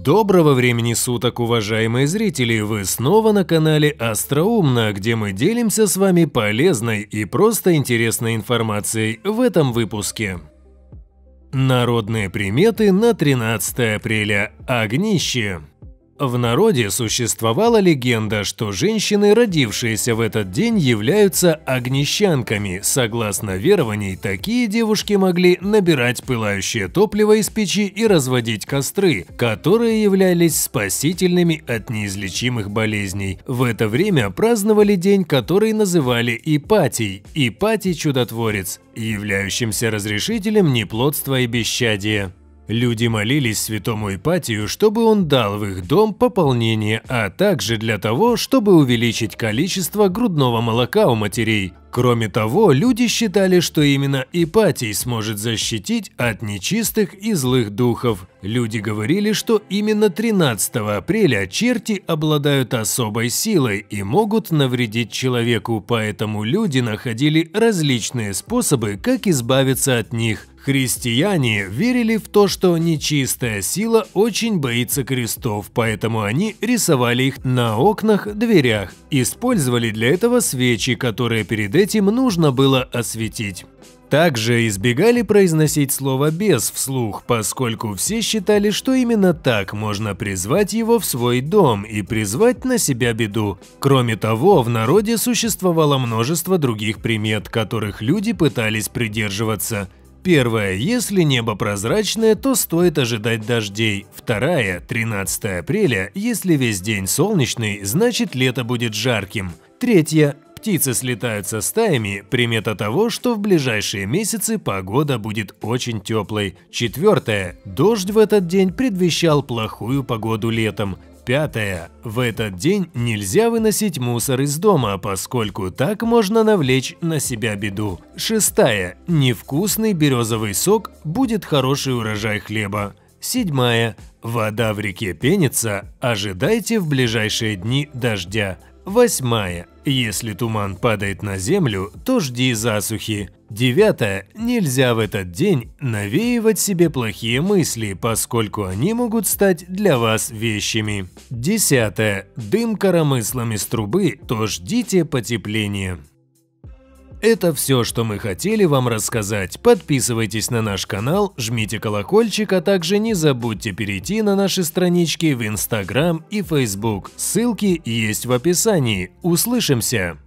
Доброго времени суток, уважаемые зрители! Вы снова на канале Остроумно, где мы делимся с вами полезной и просто интересной информацией в этом выпуске. Народные приметы на 13 апреля. Огнище. В народе существовала легенда, что женщины, родившиеся в этот день, являются огнещанками. Согласно верований, такие девушки могли набирать пылающее топливо из печи и разводить костры, которые являлись спасительными от неизлечимых болезней. В это время праздновали день, который называли Ипатий, Ипатий чудотворец, являющимся разрешителем неплодства и бесчадия. Люди молились святому Ипатию, чтобы он дал в их дом пополнение, а также для того, чтобы увеличить количество грудного молока у матерей. Кроме того, люди считали, что именно Ипатий сможет защитить от нечистых и злых духов. Люди говорили, что именно 13 апреля черти обладают особой силой и могут навредить человеку, поэтому люди находили различные способы, как избавиться от них. Христиане верили в то, что нечистая сила очень боится крестов, поэтому они рисовали их на окнах, дверях. Использовали для этого свечи, которые перед этим нужно было осветить. Также избегали произносить слово «бес» вслух, поскольку все считали, что именно так можно призвать его в свой дом и призвать на себя беду. Кроме того, в народе существовало множество других примет, которых люди пытались придерживаться. Первое. Если небо прозрачное, то стоит ожидать дождей. Вторая. 13 апреля. Если весь день солнечный, значит лето будет жарким. Третья. Птицы слетаются стаями, примета того, что в ближайшие месяцы погода будет очень теплой. Четвертое. Дождь в этот день предвещал плохую погоду летом. Пятое. В этот день нельзя выносить мусор из дома, поскольку так можно навлечь на себя беду. Шестая. Невкусный березовый сок, будет хороший урожай хлеба. Седьмая. Вода в реке пенится, ожидайте в ближайшие дни дождя. Восьмая. Если туман падает на землю, то жди засухи. Девятое. Нельзя в этот день навеивать себе плохие мысли, поскольку они могут стать для вас вещами. Десятое. Дым коромыслом из трубы, то ждите потепления. Это все, что мы хотели вам рассказать. Подписывайтесь на наш канал, жмите колокольчик, а также не забудьте перейти на наши странички в Instagram и Facebook. Ссылки есть в описании. Услышимся!